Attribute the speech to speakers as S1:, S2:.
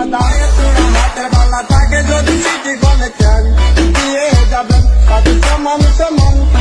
S1: দাঁড়িয়ে তোরা হাতের বালা থাকে যদি সিটি গলে চান দিয়ে যাবেন তাদের সমান সমান